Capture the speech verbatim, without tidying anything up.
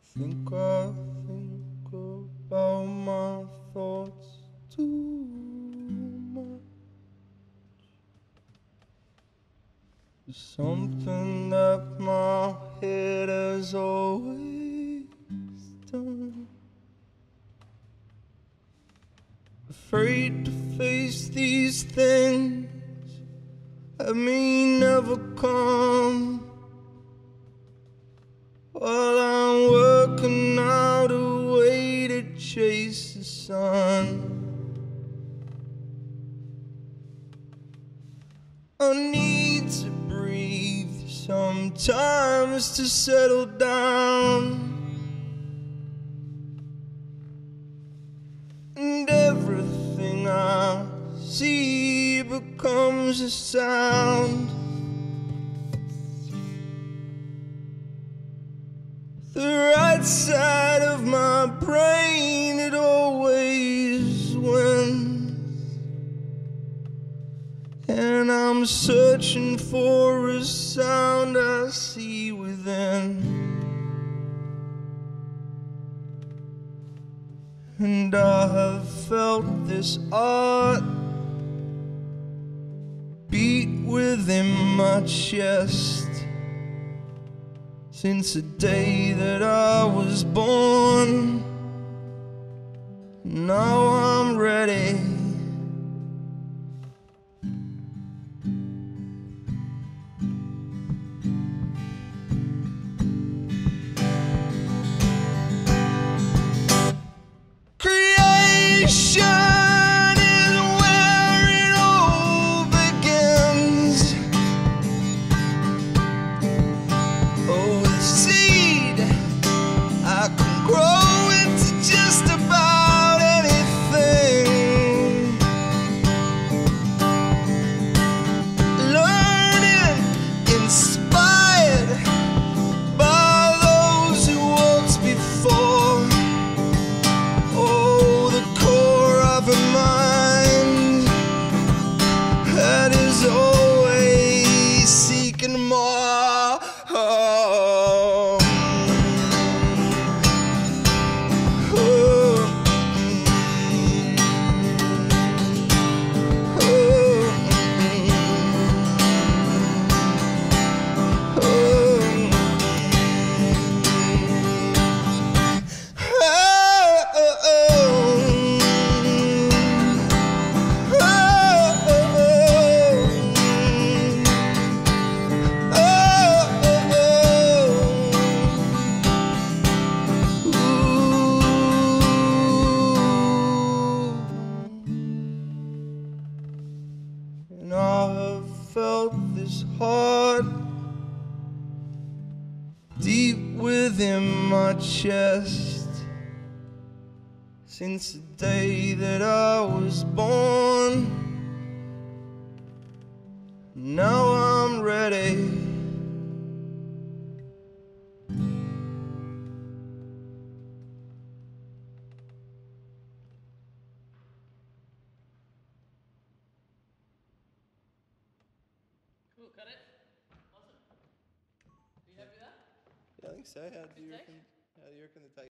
Think I think about my thoughts too much. It's something that my head has always done. Afraid to face these things that may never come. While I'm working out a way to chase the sun, I need to breathe sometimes to settle down. And everything I see becomes a sound. The right side of my brain, it always wins, and I'm searching for a sound I see within. And I have felt this art beat within my chest since the day that I was born. Now I'm ready. Creation is where it all begins. Oh, the seed I can grow into just about anything. Learning, inspired by those who walked before. Oh, the core of a mind that is always seeking more. Oh. And I have felt this heart deep within my chest since the day that I was born. Now I'm ready. Cool, cut it. Awesome. Are you happy with that? Yeah, I think so. How do you Good take? reckon? How do you reckon the take?